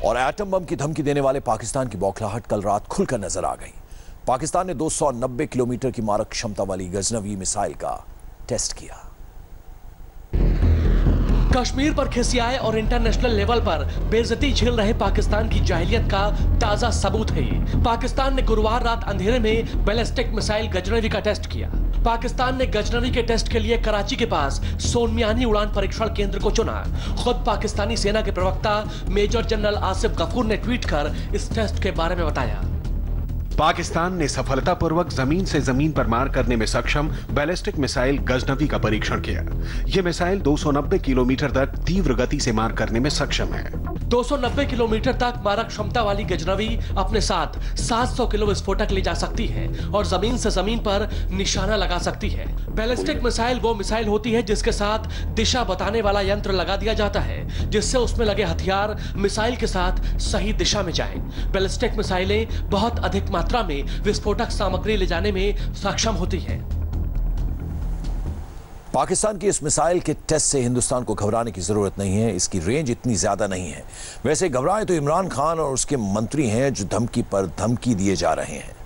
और atom bomb की धमकी देने वाले पाकिस्तान की बौखलाहट कल रात खुलकर नजर आ गई। पाकिस्तान ने 290 किलोमीटर की मारक क्षमता वाली गजनवी मिसाइल का टेस्ट किया। कश्मीर पर खिसियाए और इंटरनेशनल लेवल पर बेइज्जती झेल रहे पाकिस्तान की जाहिलियत का ताजा सबूत है ये। पाकिस्तान ने गुरुवार रात अंधेरे में बैलिस्टिक मिसाइल गजनवी का टेस्ट किया। पाकिस्तान ने गजनवी के टेस्ट के लिए कराची के पास सोनमियानी उड़ान परीक्षण केंद्र को चुना। खुद पाकिस्तानी सेना के प्रवक्ता मेजर जनरल आसिफ गफूर ने ट्वीट कर इस टेस्ट के बारे में बताया। पाकिस्तान ने सफलतापूर्वक जमीन से जमीन पर मार करने में सक्षम बैलिस्टिक मिसाइल गजनवी का परीक्षण किया। यह मिसाइल 290 किलोमीटर तक तीव्र गति से मार करने में सक्षम है। 290 किलोमीटर तक मारक क्षमता वाली गजनवी अपने साथ 700 किलो विस्फोटक ले जा सकती है और जमीन से जमीन पर निशाना लगा सकती है। बैलिस्टिक मिसाइल वो मिसाइल होती है जिसके साथ दिशा बताने वाला यंत्र लगा दिया जाता है, जिससे उसमें लगे हथियार मिसाइल के साथ सही दिशा में जाएं। बैलिस्टिक मिसाइलें बहुत अधिक मात्रा में विस्फोटक सामग्री ले जाने में सक्षम होती है। पाकिस्तान की इस मिसाइल के टेस्ट से हिंदुस्तान को घबराने की जरूरत नहीं है। इसकी रेंज इतनी ज्यादा नहीं है। वैसे घबराए तो इमरान खान और उसके मंत्री हैं जो धमकी पर धमकी दिए जा रहे हैं।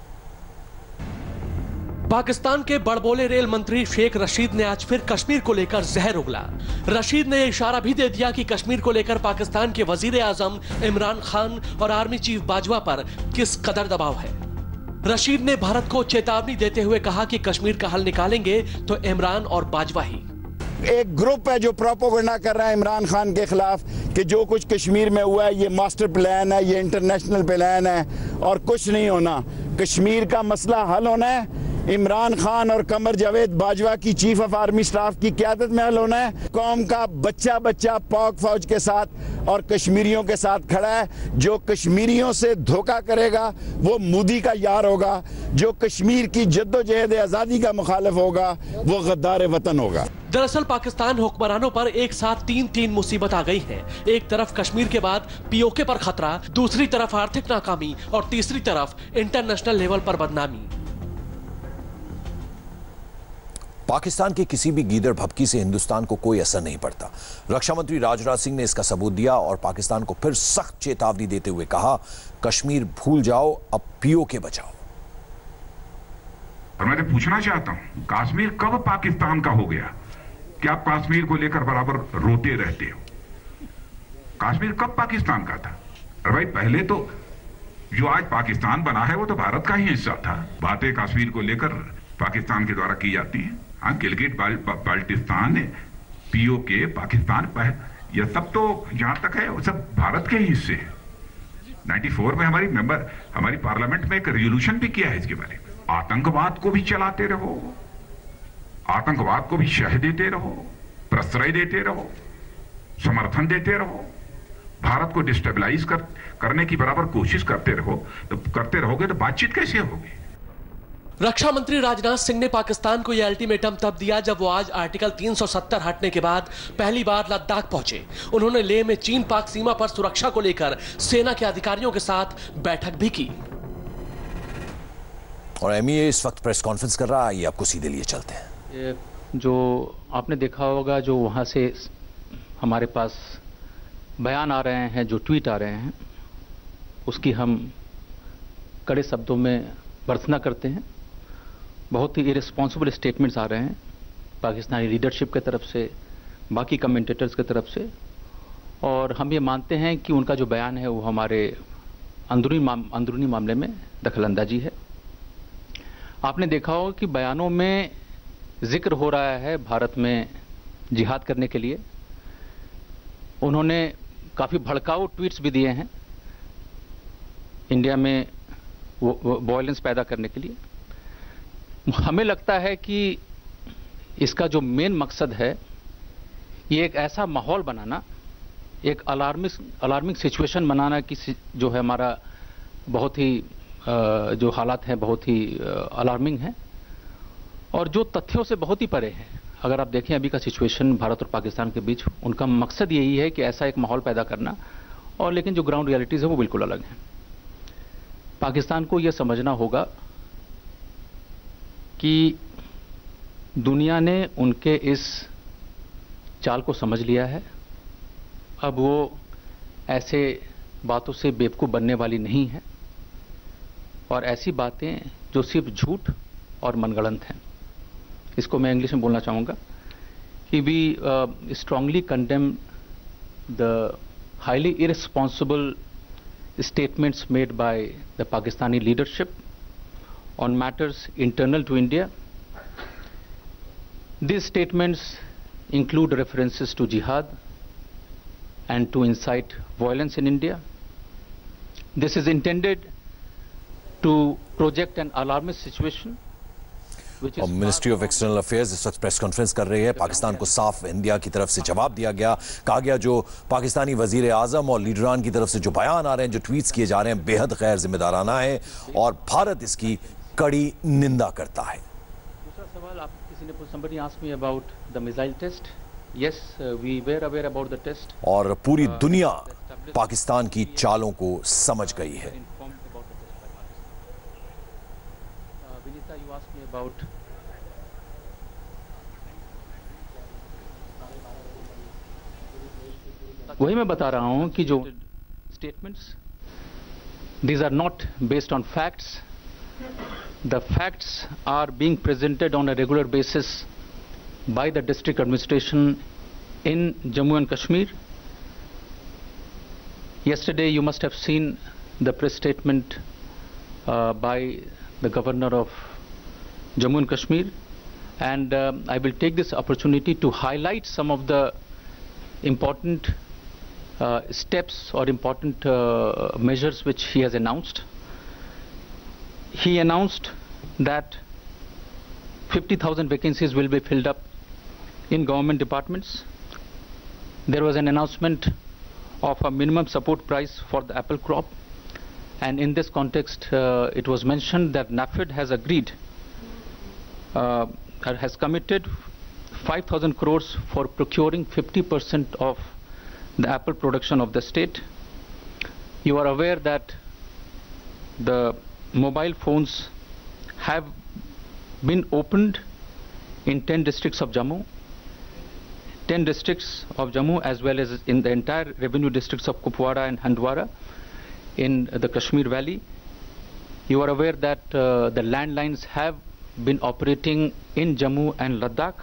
पाकिस्तान के बड़बोले रेल मंत्री शेख रशीद ने आज फिर कश्मीर को लेकर जहर उगला। रशीद ने इशारा भी दे दिया कि कश्मीर को लेकर पाकिस्तान के वजीर आजम इमरान खान और आर्मी चीफ बाजवा पर किस कदर दबाव है। रशीद ने भारत को चेतावनी देते हुए कहा कि कश्मीर का हल निकालेंगे तो इमरान और बाजवा ही। एक ग्रुप है जो प्रोपोगंडा कर रहा है इमरान खान के खिलाफ कि जो कुछ कश्मीर में हुआ है ये मास्टर प्लान है, ये इंटरनेशनल प्लान है और कुछ नहीं होना। कश्मीर का मसला हल होना है। इमरान खान और कमर जावेद बाजवा की चीफ ऑफ आर्मी स्टाफ की क़यादत में हल होना है। कौम का बच्चा बच्चा पाक फौज के साथ और कश्मीरियों के साथ खड़ा है। जो कश्मीरियों से धोखा करेगा वो मोदी का यार होगा। जो कश्मीर की जद्दोजहद आज़ादी का मुखालिफ होगा वो गद्दार वतन होगा। दरअसल पाकिस्तान हुक्मरानों पर एक साथ तीन मुसीबत आ गई है। एक तरफ कश्मीर के बाद पीओके पर खतरा, दूसरी तरफ आर्थिक नाकामी और तीसरी तरफ इंटरनेशनल लेवल पर बदनामी। पाकिस्तान के किसी भी गीदड़ भभकी से हिंदुस्तान को कोई असर नहीं पड़ता। रक्षा मंत्री राजनाथ सिंह ने इसका सबूत दिया और पाकिस्तान को फिर सख्त चेतावनी देते हुए कहा, कश्मीर भूल जाओ, अब पीओके बचाओ। और मैं तो पूछना चाहता हूं, कश्मीर कब पाकिस्तान का हो गया? क्या आप कश्मीर को लेकर बराबर रोते रहते हो? कश्मीर कब पाकिस्तान का था? अरे भाई, पहले तो जो आज पाकिस्तान बना है वो तो भारत का ही हिस्सा था। बातें कश्मीर को लेकर पाकिस्तान के द्वारा की जाती हैं। हाँ, गिलगिट बाल्टिस्तान, पीओके, पाकिस्तान, यह सब तो जहां तक है वो सब भारत के ही हिस्से हैं। 94 में हमारी पार्लियामेंट में एक रेजोल्यूशन भी किया है इसके बारे में। आतंकवाद को भी चलाते रहो, आतंकवाद को भी शह देते रहो, प्रश्रय देते रहो, समर्थन देते रहो, भारत को डिस्टेबलाइज करने की बराबर कोशिश करते रहोगे तो बातचीत कैसे होगी? रक्षा मंत्री राजनाथ सिंह ने पाकिस्तान को यह अल्टीमेटम तब दिया जब वो आज आर्टिकल 370 हटने के बाद पहली बार लद्दाख पहुंचे। उन्होंने लेह में चीन पाक सीमा पर सुरक्षा को लेकर सेना के अधिकारियों के साथ बैठक भी की। और एमईए इस वक्त प्रेस कॉन्फ्रेंस कर रहा है, ये आपको सीधे लिए चलते हैं। जो आपने देखा होगा, जो वहां से हमारे पास बयान आ रहे हैं, जो ट्वीट आ रहे हैं, उसकी हम कड़े शब्दों में भर्त्सना करते हैं। बहुत ही इरेस्पॉन्सिबल स्टेटमेंट्स आ रहे हैं पाकिस्तानी लीडरशिप की तरफ से, बाकी कमेंटेटर्स की तरफ से, और हम ये मानते हैं कि उनका जो बयान है वो हमारे अंदरूनी मामले में दखलंदाजी है। आपने देखा होगा कि बयानों में जिक्र हो रहा है भारत में जिहाद करने के लिए। उन्होंने काफ़ी भड़काऊ ट्वीट्स भी दिए हैं इंडिया में वॉयलेंस पैदा करने के लिए। हमें लगता है कि इसका जो मेन मकसद है, ये एक ऐसा माहौल बनाना, एक अलार्मिंग सिचुएशन बनाना कि जो है हमारा बहुत ही जो हालात हैं बहुत ही अलार्मिंग हैं और जो तथ्यों से बहुत ही परे हैं। अगर आप देखें अभी का सिचुएशन भारत और पाकिस्तान के बीच, उनका मकसद यही है कि ऐसा एक माहौल पैदा करना, और लेकिन जो ग्राउंड रियलिटीज़ है वो बिल्कुल अलग हैं। पाकिस्तान को यह समझना होगा कि दुनिया ने उनके इस चाल को समझ लिया है। अब वो ऐसे बातों से बेवकूफ़ बनने वाली नहीं है और ऐसी बातें जो सिर्फ झूठ और मनगढ़ंत हैं। इसको मैं इंग्लिश में बोलना चाहूँगा कि we strongly condemn the highly irresponsible statements made by the Pakistani leadership on matters internal to India. These statements include references to jihad and to incite violence in India. This is intended to project an alarmist situation. और ministry of external affairs इस वक्त press conference कर रही है। पाकिस्तान को साफ India की तरफ से जवाब दिया गया, कहा गया जो पाकिस्तानी वजीर आजम और लीडरान की तरफ से जो बयान आ रहे हैं, जो ट्वीट्स किए जा रहे हैं, बेहद गैर जिम्मेदाराना है और भारत इसकी कड़ी निंदा करता है। दूसरा सवाल, आप किसी ने somebody asked me about the missile test. Yes, we were aware about the test. और पूरी दुनिया पाकिस्तान की चालों को समझ गई है। You asked me about वही मैं बता रहा हूं कि जो statements, these are not based on facts. The facts are being presented on a regular basis by the district administration in Jammu and Kashmir. Yesterday you must have seen the press statement by the governor of Jammu and Kashmir, and I will take this opportunity to highlight some of the important steps or important measures which he has announced. He announced that 50,000 vacancies will be filled up in government departments. There was an announcement of a minimum support price for the apple crop, and in this context it was mentioned that NAFED has agreed has committed 5,000 crores for procuring 50% of the apple production of the state. You are aware that the mobile phones have been opened in 10 districts of Jammu, 10 districts of Jammu as well as in the entire revenue districts of Kupwara and Handwara in the Kashmir Valley. You are aware that the landlines have been operating in Jammu and Ladakh.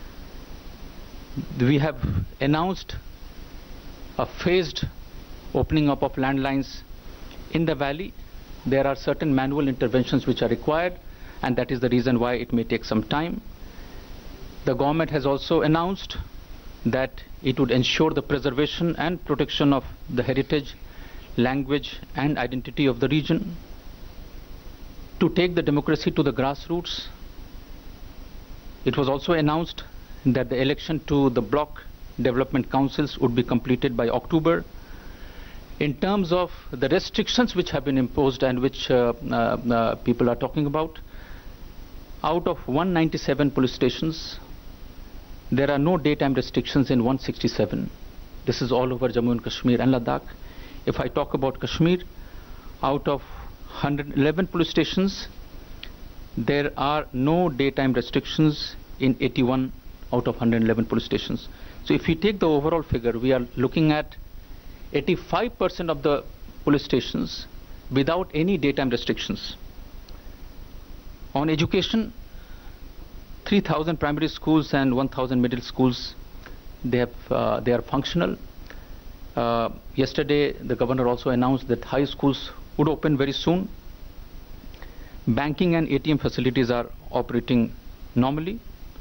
We have announced a phased opening up of landlines in the valley. There are certain manual interventions which are required, and that is the reason why it may take some time. The government has also announced that it would ensure the preservation and protection of the heritage, language and identity of the region. To take the democracy to the grassroots, it was also announced that the election to the block development councils would be completed by October. In terms of the restrictions which have been imposed and which people are talking about, out of 197 police stations, there are no daytime restrictions in 167. This is all over Jammu and Kashmir and Ladakh. If I talk about Kashmir, out of 111 police stations, there are no daytime restrictions in 81 out of 111 police stations. So if we take the overall figure, we are looking at 85% of the police stations without any daytime restrictions. On education, 3,000 primary schools and 1,000 middle schools, they are functional. Yesterday, the governor also announced that high schools would open very soon. Banking and ATM facilities are operating normally.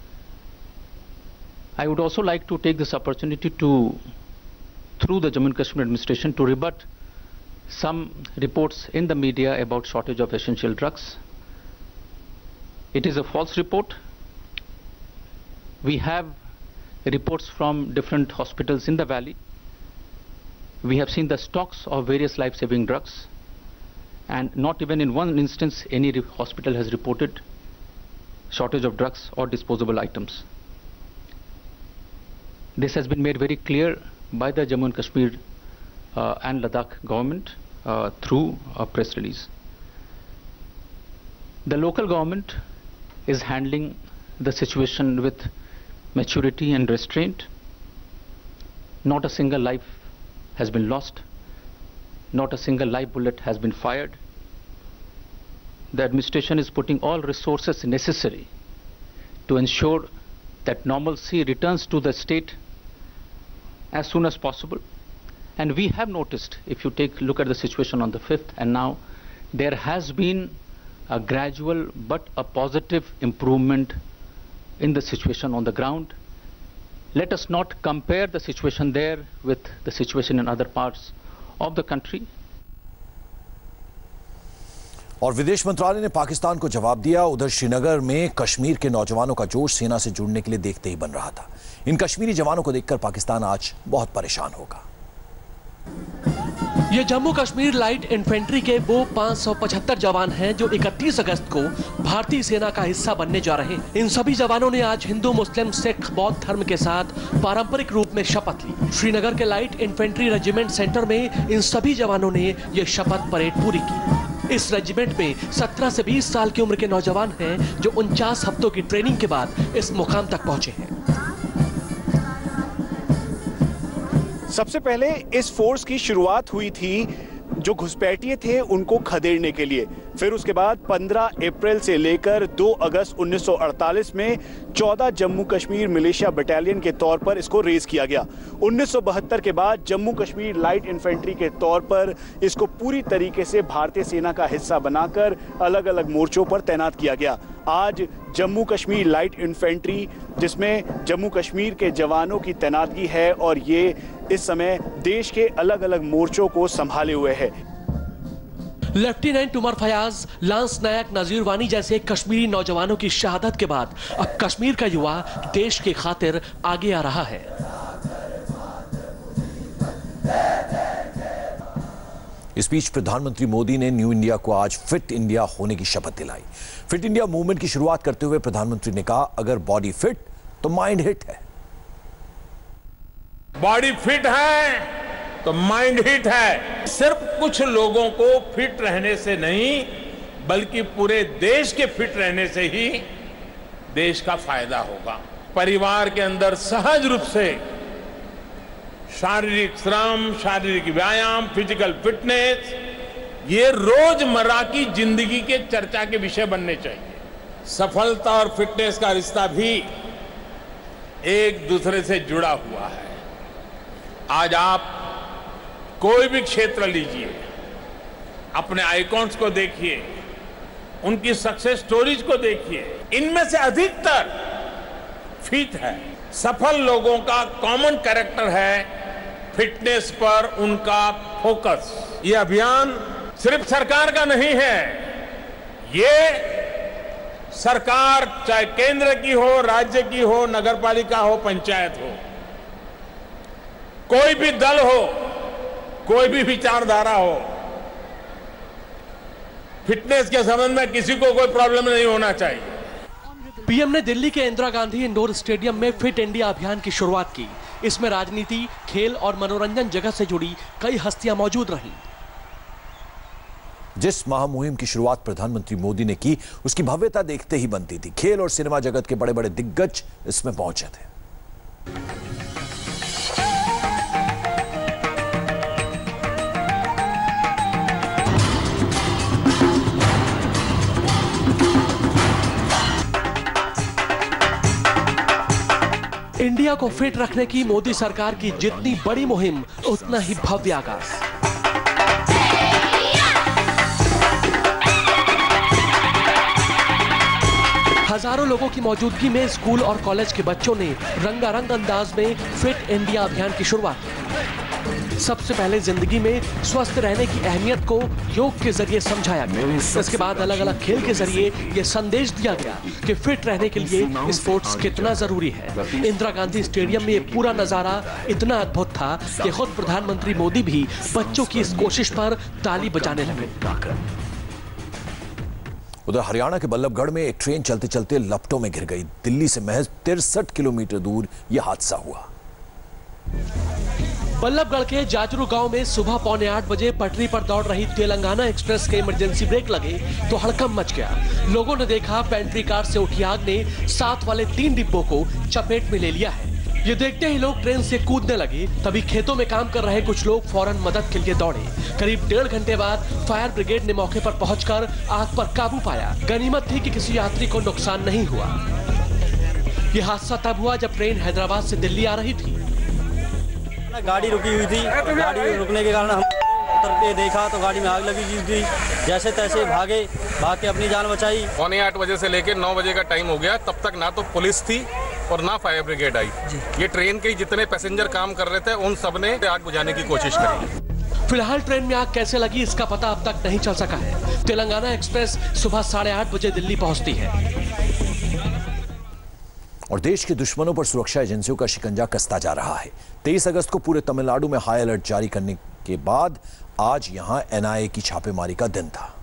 I would also like to take this opportunity to, through the Jammu and Kashmir administration, to rebut some reports in the media about shortage of essential drugs. It is a false report. We have reports from different hospitals in the valley. We have seen the stocks of various life-saving drugs, and not even in one instance any hospital has reported shortage of drugs or disposable items. This has been made very clear by the Jammu and Kashmir and Ladakh government through a press release. The local government is handling the situation with maturity and restraint. Not a single life has been lost. not a single live bullet has been fired. The administration is putting all resources necessary to ensure that normalcy returns to the state as soon as possible. And we have noticed, if you look at the situation on the 5th and now, there has been a gradual but a positive improvement in the situation on the ground. Let us not compare the situation there with the situation in other parts of the country. और विदेश मंत्रालय ने पाकिस्तान को जवाब दिया। उधर श्रीनगर में कश्मीर के नौजवानों का जोश सेना से जुड़ने के लिए देखते ही बन रहा था। इन कश्मीरी जवानों को देखकर पाकिस्तान आज बहुत परेशान होगा। ये जम्मू कश्मीर लाइट इन्फेंट्री के वो 575 जवान हैं जो 31 अगस्त को भारतीय सेना का हिस्सा बनने जा रहे हैं। इन सभी जवानों ने आज हिंदू, मुस्लिम, सिख, बौद्ध धर्म के साथ पारंपरिक रूप में शपथ ली। श्रीनगर के लाइट इन्फेंट्री रेजिमेंट सेंटर में इन सभी जवानों ने ये शपथ परेड पूरी की। इस रेजिमेंट में 17 से 20 साल की उम्र के नौजवान हैं जो 49 हफ्तों की ट्रेनिंग के बाद इस मुकाम तक पहुंचे हैं। सबसे पहले इस फोर्स की शुरुआत हुई थी जो घुसपैठिए थे उनको खदेड़ने के लिए। फिर उसके बाद 15 अप्रैल से लेकर 2 अगस्त 1948 में 14 जम्मू कश्मीर मिलिशिया बटालियन के तौर पर इसको रेज किया गया। 1972 के बाद जम्मू कश्मीर लाइट इन्फेंट्री के तौर पर इसको पूरी तरीके से भारतीय सेना का हिस्सा बनाकर अलग अलग मोर्चों पर तैनात किया गया। आज जम्मू कश्मीर लाइट इन्फेंट्री, जिसमें जम्मू कश्मीर के जवानों की तैनातगी है और ये इस समय देश के अलग अलग मोर्चों को संभाले हुए है। लेफ्टिनेंट उमर फयाज, लांस नायक नजीर वानी जैसे कश्मीरी नौजवानों की शहादत के बाद अब कश्मीर का युवा देश की खातिर आगे आ रहा है। इस बीच प्रधानमंत्री मोदी ने न्यू इंडिया को आज फिट इंडिया होने की शपथ दिलाई। फिट इंडिया मूवमेंट की शुरुआत करते हुए प्रधानमंत्री ने कहा, अगर बॉडी फिट तो माइंड हिट है। बॉडी फिट है तो माइंड हिट है। सिर्फ कुछ लोगों को फिट रहने से नहीं, बल्कि पूरे देश के फिट रहने से ही देश का फायदा होगा। परिवार के अंदर सहज रूप से शारीरिक श्रम, शारीरिक व्यायाम, फिजिकल फिटनेस, ये रोजमर्रा की जिंदगी के चर्चा के विषय बनने चाहिए। सफलता और फिटनेस का रिश्ता भी एक दूसरे से जुड़ा हुआ है। आज आप कोई भी क्षेत्र लीजिए, अपने आइकॉन्स को देखिए, उनकी सक्सेस स्टोरीज को देखिए, इनमें से अधिकतर फिट है। सफल लोगों का कॉमन कैरेक्टर है फिटनेस पर उनका फोकस। ये अभियान सिर्फ सरकार का नहीं है, ये सरकार चाहे केंद्र की हो, राज्य की हो, नगरपालिका हो, पंचायत हो, कोई भी दल हो, कोई भी विचारधारा हो, फिटनेस के संबंध में किसी को कोई प्रॉब्लम नहीं होना चाहिए। पीएम ने दिल्ली के इंदिरा गांधी इंडोर स्टेडियम में फिट इंडिया अभियान की शुरुआत की। इसमें राजनीति, खेल और मनोरंजन जगत से जुड़ी कई हस्तियां मौजूद रहीं। जिस महामुहिम की शुरुआत प्रधानमंत्री मोदी ने की, उसकी भव्यता देखते ही बनती थी। खेल और सिनेमा जगत के बड़े बड़े दिग्गज इसमें पहुंचे थे। इंडिया को फिट रखने की मोदी सरकार की जितनी बड़ी मुहिम, उतना ही भव्य आगाज। हजारों लोगों की मौजूदगी में स्कूल और कॉलेज के बच्चों ने रंगारंग अंदाज में फिट इंडिया अभियान की शुरुआत की। सबसे पहले जिंदगी में स्वस्थ रहने की अहमियत को योग के जरिए समझाया गया। इसके बाद अलग अलग खेल के जरिए यह संदेश दिया गया कि फिट रहने के लिए स्पोर्ट्स कितना जरूरी है। इंदिरा गांधी स्टेडियम में यह पूरा नजारा इतना अद्भुत था कि खुद प्रधानमंत्री मोदी भी बच्चों की इस कोशिश पर ताली बजाने लगे। उधर हरियाणा के बल्लभगढ़ में एक ट्रेन चलते चलते लपटों में घिर गई। दिल्ली से महज 63 किलोमीटर दूर यह हादसा हुआ। बल्लभगढ़ के जाजरू गांव में सुबह 7:45 बजे पटरी पर दौड़ रही तेलंगाना एक्सप्रेस के इमरजेंसी ब्रेक लगे तो हड़कंप मच गया। लोगों ने देखा पेंट्री कार से उठी आग ने साथ वाले 3 डिब्बों को चपेट में ले लिया है। ये देखते ही लोग ट्रेन से कूदने लगे। तभी खेतों में काम कर रहे कुछ लोग फौरन मदद के लिए दौड़े। करीब 1.5 घंटे बाद फायर ब्रिगेड ने मौके पर पहुंचकर आग पर काबू पाया। गनीमत थी कि किसी यात्री को नुकसान नहीं हुआ। यह हादसा तब हुआ जब ट्रेन हैदराबाद से दिल्ली आ रही थी। गाड़ी रुकी हुई थी, गाड़ी रुकने के कारण हम उतर के देखा तो गाड़ी में आग लगी हुई थी। जैसे तैसे भाग के अपनी जान बचाई। 8:45 बजे से लेकर 9 बजे का टाइम हो गया, तब तक ना तो पुलिस थी और ना फायर ब्रिगेड आई। ये ट्रेन के जितने पैसेंजर काम कर रहे थे उन सब ने आग बुझाने की कोशिश करी। फिलहाल ट्रेन में आग कैसे लगी इसका पता अब तक नहीं चल सका है। तेलंगाना एक्सप्रेस सुबह 8:30 बजे दिल्ली पहुंचती है। और देश के दुश्मनों पर सुरक्षा एजेंसियों का शिकंजा कसता जा रहा है। 23 अगस्त को पूरे तमिलनाडु में हाई अलर्ट जारी करने के बाद आज यहां एनआईए की छापेमारी का दिन था।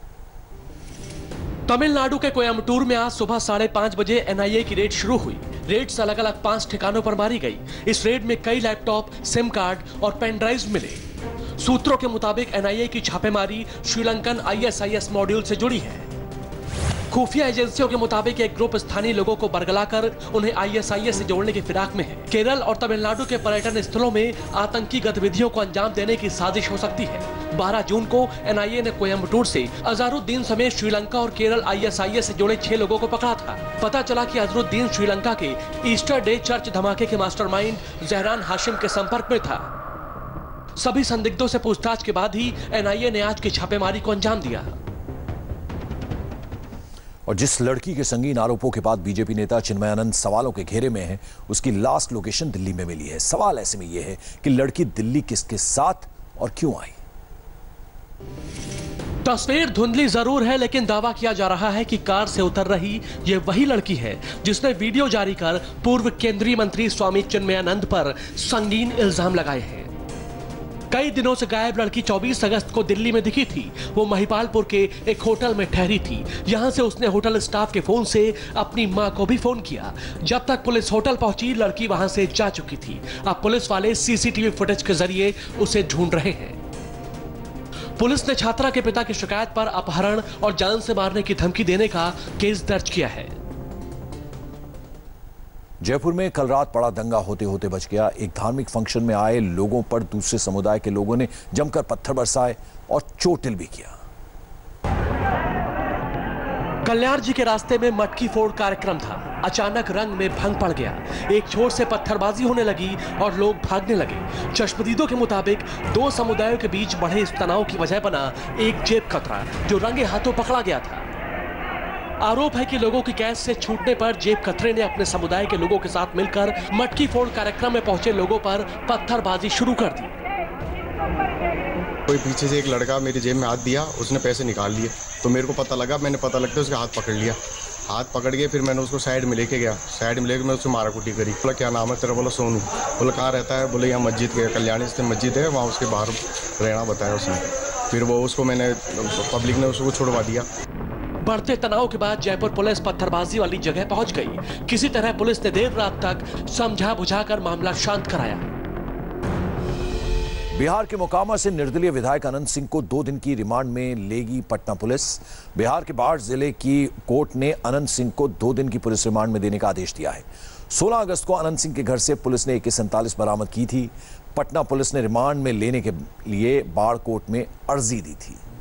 तमिलनाडु के कोयम्बटूर में आज सुबह 5:30 बजे एनआईए की रेड शुरू हुई। रेड से अलग अलग 5 ठिकानों पर मारी गई। इस रेड में कई लैपटॉप, सिम कार्ड और पेन ड्राइव मिले। सूत्रों के मुताबिक एनआईए की छापेमारी श्रीलंकन आईएसआईएस मॉड्यूल से जुड़ी है। खुफिया एजेंसियों के मुताबिक एक ग्रुप स्थानीय लोगों को बरगलाकर उन्हें आईएसआईएस से जोड़ने की फिराक में है। केरल और तमिलनाडु के पर्यटन स्थलों में आतंकी गतिविधियों को अंजाम देने की साजिश हो सकती है। 12 जून को एनआईए ने कोयम्बटूर से अजहरुद्दीन समेत श्रीलंका और केरल आईएसआईएस से जुड़े 6 लोगों को पकड़ा था। पता चला कि अजहरुद्दीन श्रीलंका के ईस्टर डे चर्च धमाके के मास्टरमाइंड जहरान हाशिम के संपर्क में था। सभी संदिग्धों से पूछताछ के बाद ही एनआईए ने आज की छापेमारी को अंजाम दिया। और जिस लड़की के संगीन आरोपों के बाद बीजेपी नेता चिन्मयानंद सवालों के घेरे में है, उसकी लास्ट लोकेशन दिल्ली में मिली है। सवाल ऐसे में यह है कि लड़की दिल्ली किसके साथ और क्यों आई। तस्वीर धुंधली जरूर है, लेकिन दावा किया जा रहा है कि कार से उतर रही ये वही लड़की है जिसने वीडियो जारी कर पूर्व केंद्रीय मंत्री स्वामी चिन्मयानंद पर संगीन इल्जाम लगाए हैं। कई दिनों से गायब लड़की 24 अगस्त को दिल्ली में दिखी थी। वो महिपालपुर के एक होटल में ठहरी थी। यहां से उसने होटल स्टाफ के फोन से अपनी मां को भी फोन किया। जब तक पुलिस होटल पहुंची, लड़की वहां से जा चुकी थी। अब पुलिस वाले सीसीटीवी फुटेज के जरिए उसे ढूंढ रहे हैं। पुलिस ने छात्रा के पिता की शिकायत पर अपहरण और जान से मारने की धमकी देने का केस दर्ज किया है। जयपुर में कल रात बड़ा दंगा होते होते बच गया। एक धार्मिक फंक्शन में आए लोगों पर दूसरे समुदाय के लोगों ने जमकर पत्थर बरसाए और चोटिल भी किया। कल्याण जी के रास्ते में मटकी फोड़ कार्यक्रम था। अचानक रंग में भंग पड़ गया। एक छोर से पत्थरबाजी होने लगी और लोग भागने लगे। चश्मदीदों के मुताबिक 2 समुदायों के बीच बढ़े इस तनाव की वजह बना एक जेब कतरा जो रंगे हाथों पकड़ा गया था। आरोप है कि लोगों की कैद से छूटने पर जेब कतरे ने अपने समुदाय के लोगों के साथ मिलकर मटकी फोड़ कार्यक्रम में पहुंचे लोगों पर पत्थरबाजी शुरू कर दी। कोई पीछे से एक लड़का मेरी जेब में हाथ दिया, उसने पैसे निकाल लिए तो मेरे को पता लगा, मैंने पता लगता उसका हाथ पकड़ लिया। हाथ पकड़ के फिर मैंने उसको साइड में लेके गया। साइड में लेके मैं उससे माराकुटी करी। बोला क्या नाम है तेरा? बोला सोनू। बोला कहाँ रहता है? बोले यहाँ मस्जिद के कल्याणी से मस्जिद है, वहाँ उसके बाहर रहना बताया उसने। फिर वो उसको मैंने पब्लिक ने उसको छुड़वा दिया। बढ़ते तनाव के बाद जयपुर पुलिस पत्थरबाजी वाली जगह पहुंच गई। किसी तरह पुलिस ने देर रात तक समझा बुझाकर मामला शांत कराया। बिहार के मोकामा से निर्दलीय विधायक अनंत सिंह को 2 दिन की रिमांड में लेगी पटना पुलिस। बिहार के बाढ़ जिले की कोर्ट ने अनंत सिंह को 2 दिन की पुलिस रिमांड में देने का आदेश दिया है। 16 अगस्त को अनंत सिंह के घर से पुलिस ने AK-47 बरामद की थी। पटना पुलिस ने रिमांड में लेने के लिए बाढ़ कोर्ट में अर्जी दी थी।